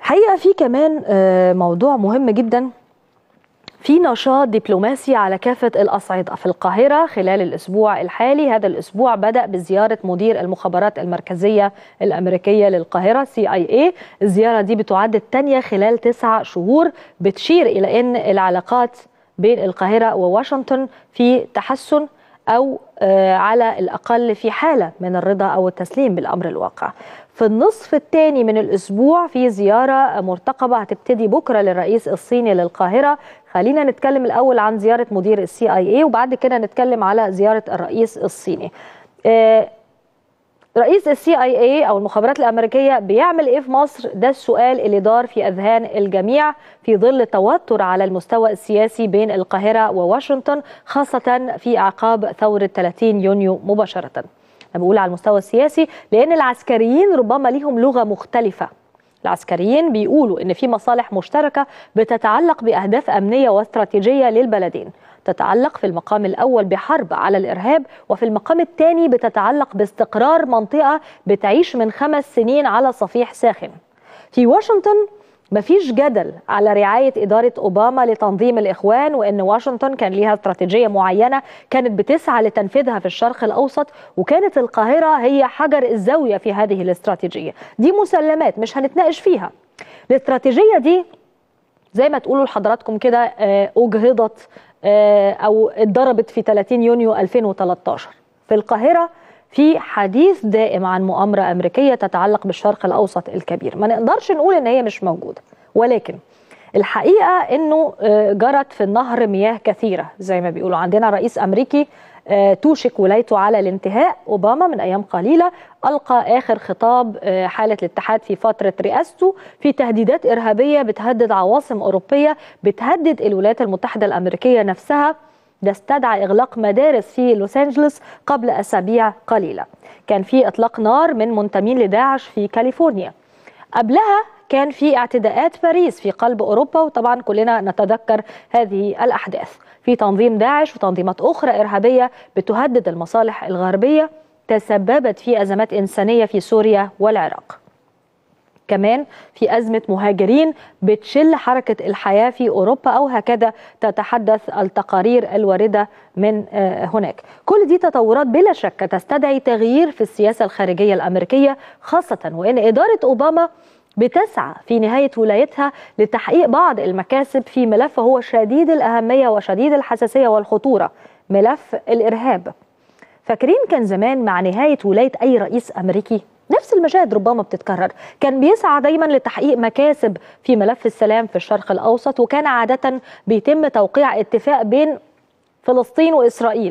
حقيقة في كمان موضوع مهم جدا. في نشاط دبلوماسي على كافة الأصعدة في القاهرة خلال الأسبوع الحالي. هذا الأسبوع بدأ بزيارة مدير المخابرات المركزية الأمريكية للقاهرة CIA. الزيارة دي بتعد الثانية خلال 9 شهور، بتشير إلى أن العلاقات بين القاهرة وواشنطن في تحسن، أو على الأقل في حالة من الرضا أو التسليم بالأمر الواقع. في النصف الثاني من الأسبوع في زيارة مرتقبة هتبتدي بكرة للرئيس الصيني للقاهرة. خلينا نتكلم الأول عن زيارة مدير CIA وبعد كده نتكلم على زيارة الرئيس الصيني. رئيس CIA أو المخابرات الأمريكية بيعمل إيه في مصر؟ ده السؤال اللي دار في أذهان الجميع في ظل توتر على المستوى السياسي بين القاهرة وواشنطن، خاصة في أعقاب ثورة 30 يونيو مباشرة. أنا بقول على المستوى السياسي لأن العسكريين ربما ليهم لغة مختلفة. العسكريين بيقولوا إن في مصالح مشتركة بتتعلق بأهداف أمنية واستراتيجية للبلدين، تتعلق في المقام الأول بحرب على الإرهاب، وفي المقام الثاني بتتعلق باستقرار منطقة بتعيش من 5 سنين على صفيح ساخن. في واشنطن مفيش جدل على رعاية إدارة أوباما لتنظيم الإخوان، وإن واشنطن كان ليها استراتيجية معينة كانت بتسعى لتنفيذها في الشرق الأوسط، وكانت القاهرة هي حجر الزاوية في هذه الاستراتيجية. دي مسلمات مش هنتناقش فيها. الاستراتيجية دي زي ما تقولوا لحضراتكم كده أجهضت أو اتضربت في 30 يونيو 2013. في القاهرة في حديث دائم عن مؤامرة أمريكية تتعلق بالشرق الأوسط الكبير. ما نقدرش نقول إن هي مش موجودة، ولكن الحقيقة إنه جرت في النهر مياه كثيرة. زي ما بيقولوا عندنا رئيس أمريكي توشك ولايته على الانتهاء. أوباما من أيام قليلة ألقى آخر خطاب حالة الاتحاد في فترة رئاسته في تهديدات إرهابية بتهدد عواصم أوروبية، بتهدد الولايات المتحدة الأمريكية نفسها. ده استدعى إغلاق مدارس في لوس أنجلوس قبل أسابيع قليلة. كان في إطلاق نار من منتمين لداعش في كاليفورنيا. قبلها كان في اعتداءات باريس في قلب أوروبا، وطبعا كلنا نتذكر هذه الأحداث. في تنظيم داعش وتنظيمات أخرى إرهابية بتهدد المصالح الغربية، تسببت في أزمات إنسانية في سوريا والعراق. كمان في أزمة مهاجرين بتشل حركة الحياة في أوروبا، أو هكذا تتحدث التقارير الواردة من هناك. كل دي تطورات بلا شك تستدعي تغيير في السياسة الخارجية الأمريكية، خاصة وإن إدارة أوباما بتسعى في نهاية ولايتها لتحقيق بعض المكاسب في ملف هو شديد الأهمية وشديد الحساسية والخطورة، ملف الإرهاب. فاكرين كان زمان مع نهاية ولاية أي رئيس أمريكي نفس المشاهد ربما بتتكرر، كان بيسعى دايما لتحقيق مكاسب في ملف السلام في الشرق الأوسط، وكان عادة بيتم توقيع اتفاق بين فلسطين وإسرائيل،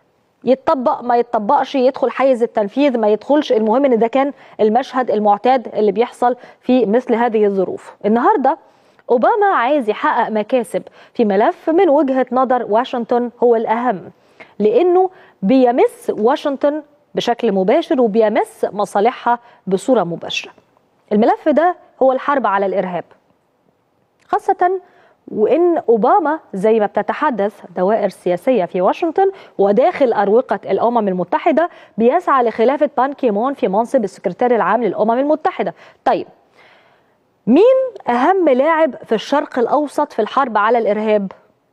يتطبق ما يتطبقش، يدخل حيز التنفيذ ما يدخلش، المهم ان ده كان المشهد المعتاد اللي بيحصل في مثل هذه الظروف. النهارده أوباما عايز يحقق مكاسب في ملف من وجهة نظر واشنطن هو الأهم، لأنه بيمس واشنطن بشكل مباشر وبيمس مصالحها بصورة مباشرة. الملف ده هو الحرب على الإرهاب، خاصة وإن أوباما زي ما بتتحدث دوائر سياسية في واشنطن وداخل أروقة الأمم المتحدة بيسعى لخلافة بان كيمون في منصب السكرتير العام للأمم المتحدة. طيب مين أهم لاعب في الشرق الأوسط في الحرب على الإرهاب؟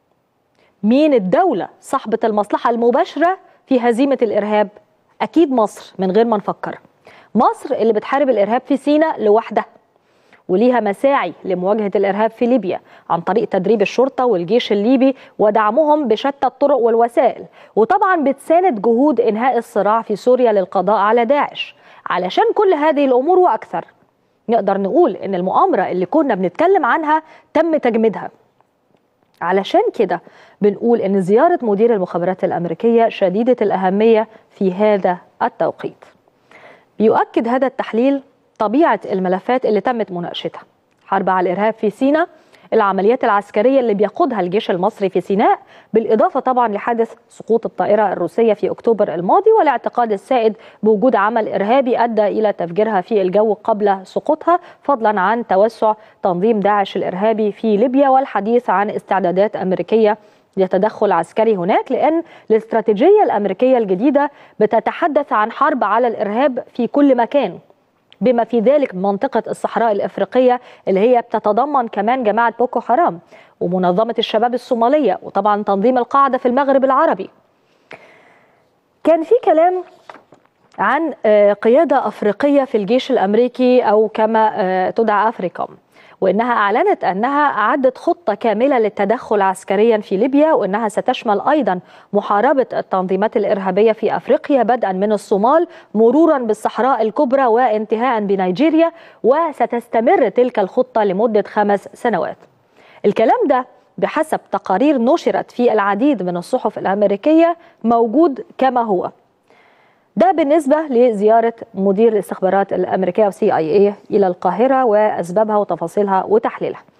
مين الدولة صاحبة المصلحة المباشرة في هزيمة الإرهاب؟ أكيد مصر من غير ما نفكر. مصر اللي بتحارب الإرهاب في سيناء لوحدها، وليها مساعي لمواجهة الإرهاب في ليبيا عن طريق تدريب الشرطة والجيش الليبي ودعمهم بشتى الطرق والوسائل، وطبعا بتساند جهود إنهاء الصراع في سوريا للقضاء على داعش. علشان كل هذه الأمور وأكثر نقدر نقول إن المؤامرة اللي كنا بنتكلم عنها تم تجميدها. علشان كده بنقول إن زيارة مدير المخابرات الأمريكية شديدة الأهمية في هذا التوقيت. بيؤكد هذا التحليل طبيعة الملفات اللي تمت مناقشتها: حرب على الإرهاب في سيناء، العمليات العسكرية اللي بيقودها الجيش المصري في سيناء، بالإضافة طبعا لحادث سقوط الطائرة الروسية في أكتوبر الماضي والاعتقاد السائد بوجود عمل إرهابي أدى إلى تفجيرها في الجو قبل سقوطها، فضلا عن توسع تنظيم داعش الإرهابي في ليبيا، والحديث عن استعدادات أمريكية لتدخل عسكري هناك، لأن الاستراتيجية الأمريكية الجديدة بتتحدث عن حرب على الإرهاب في كل مكان، بما في ذلك منطقة الصحراء الإفريقية اللي هي بتتضمن كمان جماعة بوكو حرام ومنظمة الشباب الصومالية وطبعا تنظيم القاعدة في المغرب العربي. كان في كلام عن قيادة أفريقية في الجيش الأمريكي أو كما تدعى أفريكوم، وإنها أعلنت أنها أعدت خطة كاملة للتدخل عسكريا في ليبيا، وإنها ستشمل أيضا محاربة التنظيمات الإرهابية في أفريقيا بدءا من الصومال مرورا بالصحراء الكبرى وانتهاء بنيجيريا، وستستمر تلك الخطة لمدة 5 سنوات. الكلام ده بحسب تقارير نشرت في العديد من الصحف الأمريكية موجود كما هو. ده بالنسبة لزيارة مدير الاستخبارات الأمريكية CIA إلى القاهرة وأسبابها وتفاصيلها وتحليلها.